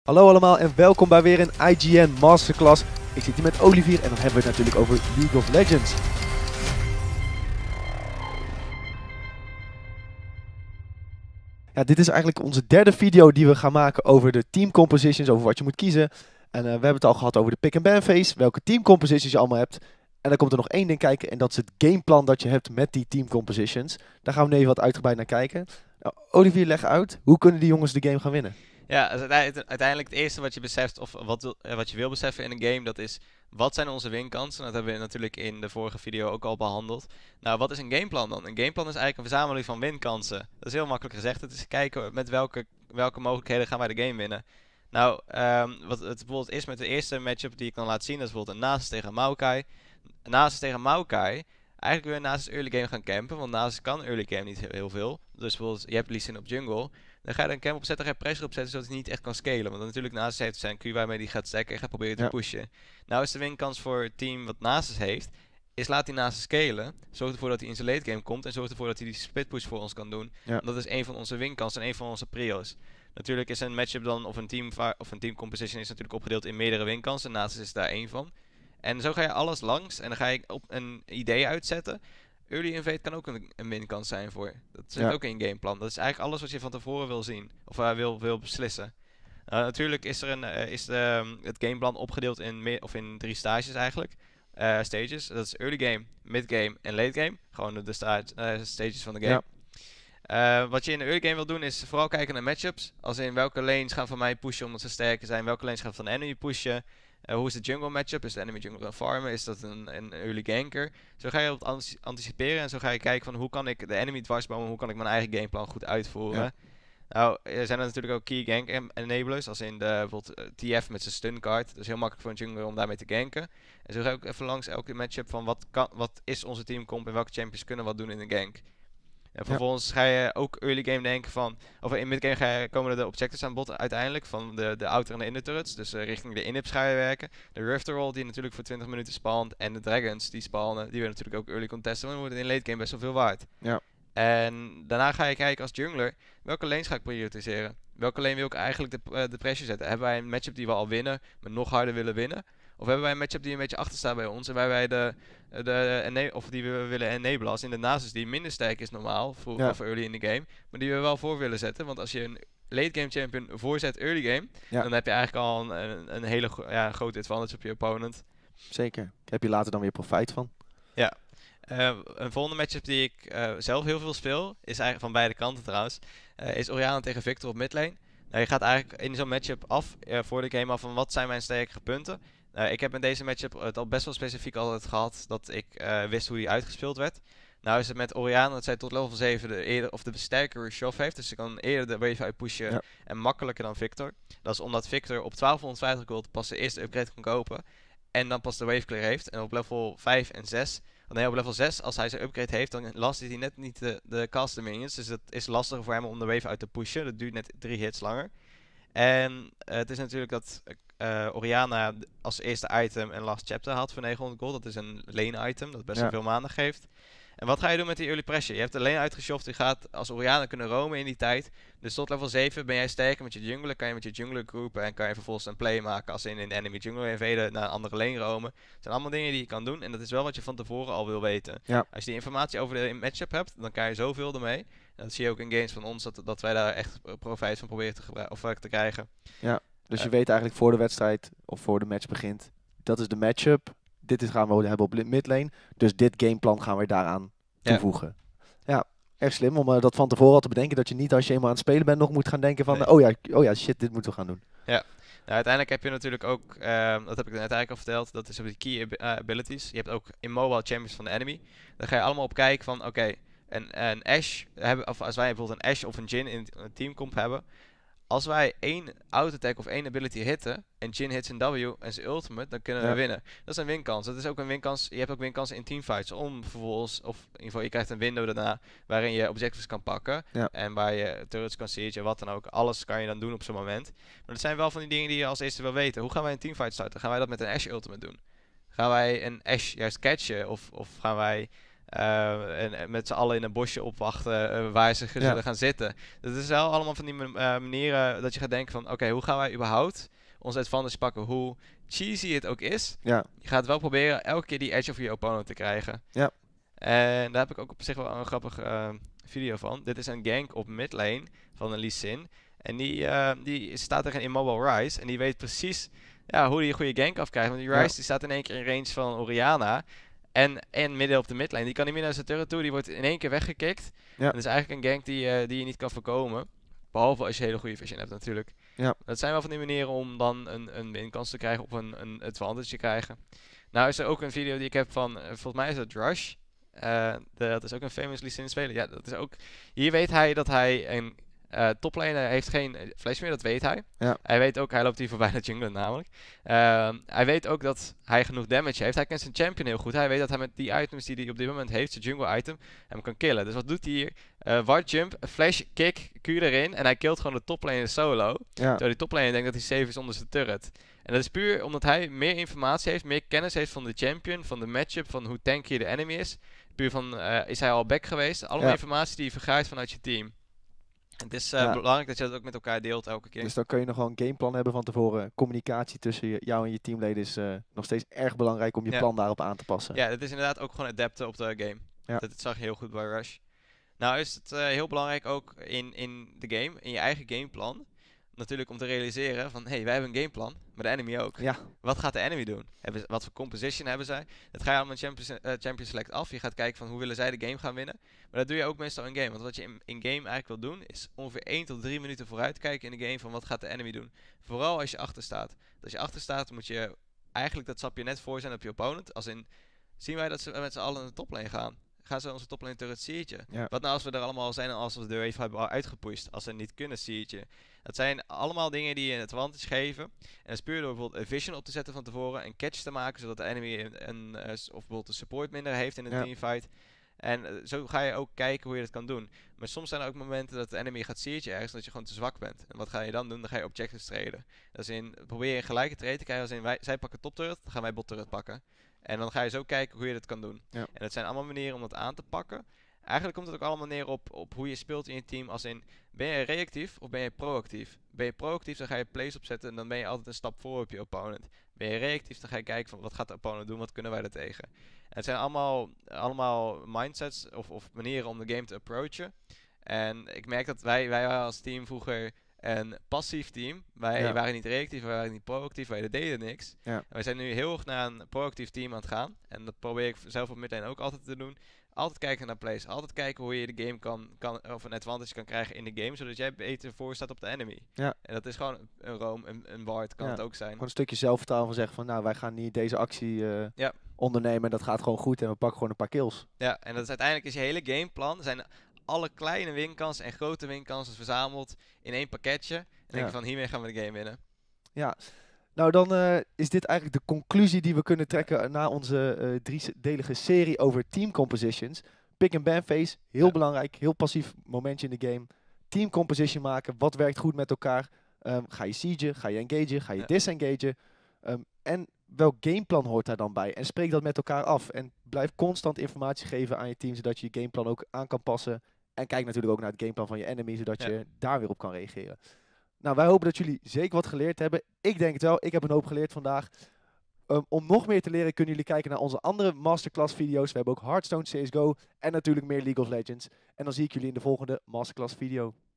Hallo allemaal en welkom bij weer een IGN Masterclass. Ik zit hier met Olivier en dan hebben we het natuurlijk over League of Legends. Ja, dit is eigenlijk onze derde video die we gaan maken over de team compositions, over wat je moet kiezen. En we hebben het al gehad over de pick-and-ban phase, welke team compositions je allemaal hebt. En dan komt er nog één ding kijken en dat is het gameplan dat je hebt met die team compositions. Daar gaan we nu even wat uitgebreid naar kijken. Nou, Olivier, leg uit, hoe kunnen die jongens de game gaan winnen? Ja, dus uiteindelijk het eerste wat je beseft, of wat je wil beseffen in een game, dat is, wat zijn onze winkansen? Dat hebben we natuurlijk in de vorige video ook al behandeld. Nou, wat is een gameplan dan? Een gameplan is eigenlijk een verzameling van winkansen. Dat is heel makkelijk gezegd. Het is kijken met welke mogelijkheden gaan wij de game winnen. Nou, wat het bijvoorbeeld is met de eerste matchup die ik dan laat zien, dat is bijvoorbeeld een Nasus tegen Maokai. Nasus tegen Maokai. Eigenlijk wil je Nasus early game gaan campen, want Nasus kan early game niet heel veel. Dus bijvoorbeeld, je hebt Lee Sin op jungle. Dan ga je er een camp opzetten, ga je pressure opzetten, zodat hij niet echt kan scalen. Want natuurlijk Nasus heeft zijn Q waarmee hij gaat stacken en gaat proberen te pushen. Nou is de winkans voor het team wat Nasus heeft, is laat die Nasus scalen. Zorg ervoor dat hij in zijn late game komt en zorg ervoor dat hij die split push voor ons kan doen. Ja. Dat is een van onze winkansen en een van onze prio's. Natuurlijk is een matchup dan, of een team composition is natuurlijk opgedeeld in meerdere winkansen. Nasus is daar één van. En zo ga je alles langs en dan ga je op een idee uitzetten. Early invade kan ook een winkans zijn voor. Dat zit ook in je gameplan. Dat is eigenlijk alles wat je van tevoren wil zien. Of wil beslissen. Natuurlijk is er het gameplan opgedeeld in 3 stages eigenlijk. Stages. Dat is early game, mid game en late game. Gewoon de stages van de game. Ja. Wat je in de early game wil doen is vooral kijken naar matchups. Als in welke lanes gaan van mij pushen omdat ze sterker zijn. Welke lanes gaan van de enemy pushen. Hoe is de jungle matchup? Is de enemy jungle een farmer? Is dat een early ganker? Zo ga je op anticiperen en zo ga je kijken van hoe kan ik de enemy dwarsbomen, hoe kan ik mijn eigen gameplan goed uitvoeren. Ja. Nou, er zijn er natuurlijk ook key gank enablers, als in bijvoorbeeld TF met zijn stun card. Dat is heel makkelijk voor een jungler om daarmee te ganken. En zo ga ik even langs elke matchup van wat is onze teamcomp en welke champions kunnen wat doen in de gank. En vervolgens ga je ook early game denken van, of in mid game komen er de objectives aan bod uiteindelijk van de outer en de inner turrets. Dus richting de inhips ga je werken. De Rifter Roll die natuurlijk voor 20 minuten spawnt en de Dragons die spawnen, die we natuurlijk ook early contesten, maar dan wordt het in late game best wel veel waard. Ja. En daarna ga je kijken als jungler, welke lanes ga ik prioritiseren? Welke lane wil ik eigenlijk de pressure zetten? Hebben wij een matchup die we al winnen, maar nog harder willen winnen? Of hebben wij een matchup die een beetje achter staat bij ons en waar wij die we willen enablen als in de Nasus die minder sterk is normaal voor early in de game, maar die we wel voor willen zetten. Want als je een late game champion voorzet early game, dan heb je eigenlijk al een hele grote advantage op je opponent. Zeker. Daar heb je later dan weer profijt van. Ja. Een volgende matchup die ik zelf heel veel speel, is eigenlijk van beide kanten trouwens, is Orianna tegen Victor op midlane. Nou, je gaat eigenlijk in zo'n matchup af, voor de game af van wat zijn mijn sterkere punten. Ik heb in deze matchup het al best wel specifiek altijd gehad dat ik wist hoe die uitgespeeld werd. Nou is het met Orianna dat zij tot level 7 de sterkere shove heeft. Dus ze kan eerder de wave uitpushen en makkelijker dan Victor. Dat is omdat Victor op 1250 gold pas de eerste upgrade kan kopen. En dan pas de wave clear heeft. En op level 5 en 6... Nee, op level 6, als hij zijn upgrade heeft, dan last hij net niet de caster minions. Dus het is lastiger voor hem om de wave uit te pushen. Dat duurt net 3 hits langer. En het is natuurlijk dat Orianna als eerste item een last chapter had voor 900 gold. Dat is een lane item, dat best wel veel maanden geeft. En wat ga je doen met die early pressure? Je hebt de lane uitgeshoft, je gaat als Orianna kunnen roamen in die tijd. Dus tot level 7 ben jij sterker met je jungler, kan je met je jungler groepen en kan je vervolgens een play maken als in enemy jungler invaden naar een andere lane roamen. Het zijn allemaal dingen die je kan doen en dat is wel wat je van tevoren al wil weten. Ja. Als je die informatie over de matchup hebt, dan kan je zoveel ermee. En dat zie je ook in games van ons, dat wij daar echt profijt van proberen te krijgen. Ja, dus je weet eigenlijk voor de wedstrijd of voor de match begint, dat is de matchup. Dit gaan we hebben op midlane. Dus dit gameplan gaan we daaraan toevoegen. Ja, erg slim om dat van tevoren al te bedenken. Dat je niet als je eenmaal aan het spelen bent nog moet gaan denken van... Oh ja, shit, dit moeten we gaan doen. Ja, nou, uiteindelijk heb je natuurlijk ook... dat heb ik net eigenlijk al verteld. Dat is op de key abilities. Je hebt ook in mobile champions van de enemy. Daar ga je allemaal op kijken van... Oké, een Ashe hebben, of als wij bijvoorbeeld een Ashe of een Jhin in een teamcomp hebben... Als wij 1 auto-attack of 1 ability hitten en Jhin hit zijn W en zijn ultimate, dan kunnen we winnen. Dat is een winkans. Dat is ook een winkans. Je hebt ook winkansen in teamfights om vervolgens, of in ieder geval je krijgt een window daarna waarin je objectives kan pakken. En waar je turrets kan siegen, wat dan ook. Alles kan je dan doen op zo'n moment. Maar dat zijn wel van die dingen die je als eerste wil weten. Hoe gaan wij een teamfight starten? Gaan wij dat met een Ashe ultimate doen? Gaan wij een Ashe juist catchen? Of gaan wij En met z'n allen in een bosje opwachten waar ze zullen gaan zitten. Dat is wel allemaal van die manieren dat je gaat denken van... Oké, hoe gaan wij überhaupt onze advantage pakken? Hoe cheesy het ook is. Ja. Je gaat wel proberen elke keer die edge of je opponent te krijgen. Ja. En daar heb ik ook op zich wel een grappig video van. Dit is een gank op midlane van een Lee Sin. En die staat tegen een Immobile Ryze. En die weet precies hoe hij een goede gank afkrijgt. Want die Ryze die staat in één keer in range van Orianna. En midden op de midlane. Die kan niet meer naar zijn turret toe. Die wordt in één keer weggekikt. Ja. Dat is eigenlijk een gank die je niet kan voorkomen. Behalve als je hele goede vision hebt natuurlijk. Ja. Dat zijn wel van die manieren om dan een winkans te krijgen. Of een advantage te krijgen. Nou is er ook een video die ik heb van... volgens mij is het Rush. Dat is ook een famous Lee Sin speler. Ja, dat is ook... Hier weet hij dat hij een... toplaner heeft geen flash meer, dat weet hij. Ja. Hij weet ook, hij loopt hier voorbij naar jungler namelijk. Hij weet ook dat hij genoeg damage heeft. Hij kent zijn champion heel goed. Hij weet dat hij met die items die hij op dit moment heeft, zijn jungle item, hem kan killen. Dus wat doet hij hier? Ward jump, flash, kick, Q erin en hij killt gewoon de toplaner solo. Ja. Terwijl die toplaner denkt dat hij safe is onder zijn turret. En dat is puur omdat hij meer informatie heeft, meer kennis heeft van de champion, van de matchup, van hoe tanky de enemy is. Puur van, is hij al back geweest? Allemaal informatie die je vergaart vanuit je team. Het is belangrijk dat je dat ook met elkaar deelt elke keer. Dus dan kun je nog gewoon een gameplan hebben van tevoren. Communicatie tussen jou en je teamleden is nog steeds erg belangrijk om je plan daarop aan te passen. Ja, het is inderdaad ook gewoon adapten op de game. Ja. Dat zag je heel goed bij Rush. Nou is het heel belangrijk ook in de game, in je eigen gameplan. Natuurlijk om te realiseren van, hey, wij hebben een gameplan, maar de enemy ook. Ja. Wat gaat de enemy doen? Wat voor composition hebben zij? Dat ga je allemaal Champion Select af. Je gaat kijken van hoe willen zij de game gaan winnen. Maar dat doe je ook meestal in game. Want wat je in game eigenlijk wil doen, is ongeveer 1 tot 3 minuten vooruit kijken in de game van wat gaat de enemy doen. Vooral als je achter staat. Als je achter staat, moet je eigenlijk dat stapje net voor zijn op je opponent. Als in, zien wij dat ze met z'n allen in de toplane gaan? Gaan ze onze toplane turret siege? Ja. Wat nou als we er allemaal zijn en als we de wave hebben uitgepusht? Als ze niet kunnen siege? Dat zijn allemaal dingen die je een advantage geven. En dat is puur door bijvoorbeeld een vision op te zetten van tevoren. Een catch te maken, zodat de enemy of bijvoorbeeld de support minder heeft in een teamfight. En zo ga je ook kijken hoe je dat kan doen. Maar soms zijn er ook momenten dat de enemy gaat siege ergens, dat je gewoon te zwak bent. En wat ga je dan doen? Dan ga je objectives traden. Dat is in, probeer je een gelijke trade te krijgen als in, zij pakken top turret, dan gaan wij bot turret pakken. En dan ga je zo kijken hoe je dat kan doen. Ja. En dat zijn allemaal manieren om dat aan te pakken. Eigenlijk komt het ook allemaal neer op hoe je speelt in je team. Als in, ben je reactief of ben je proactief? Ben je proactief, dan ga je plays opzetten en dan ben je altijd een stap voor op je opponent. Ben je reactief, dan ga je kijken van wat gaat de opponent doen, wat kunnen wij er tegen. En het zijn allemaal mindsets of manieren om de game te approachen. En ik merk dat wij waren als team vroeger een passief team. Wij waren niet reactief, wij waren niet proactief, wij deden niks. Ja. En wij zijn nu heel erg naar een proactief team aan het gaan. En dat probeer ik zelf op midlane ook altijd te doen. Altijd kijken naar plays. Altijd kijken hoe je de game kan of een advantage kan krijgen in de game. Zodat jij beter voor staat op de enemy. Ja. En dat is gewoon een roam, een ward kan het ook zijn. Gewoon een stukje zelfvertrouwen van zeggen van nou wij gaan niet deze actie ondernemen. Dat gaat gewoon goed en we pakken gewoon een paar kills. Ja, en dat is uiteindelijk is je hele gameplan. Zijn alle kleine winkansen en grote winkansen verzameld in één pakketje. En denk je van hiermee gaan we de game winnen. Ja. Nou, dan is dit eigenlijk de conclusie die we kunnen trekken na onze driedelige serie over team compositions. Pick and ban phase, heel belangrijk, heel passief momentje in de game. Team composition maken, wat werkt goed met elkaar. Ga je siegen, ga je engagen, ga je disengagen. En welk gameplan hoort daar dan bij? En spreek dat met elkaar af. En blijf constant informatie geven aan je team, zodat je je gameplan ook aan kan passen. En kijk natuurlijk ook naar het gameplan van je enemy, zodat je daar weer op kan reageren. Nou, wij hopen dat jullie zeker wat geleerd hebben. Ik denk het wel. Ik heb een hoop geleerd vandaag. Om nog meer te leren kunnen jullie kijken naar onze andere masterclass video's. We hebben ook Hearthstone, CSGO en natuurlijk meer League of Legends. En dan zie ik jullie in de volgende masterclass video.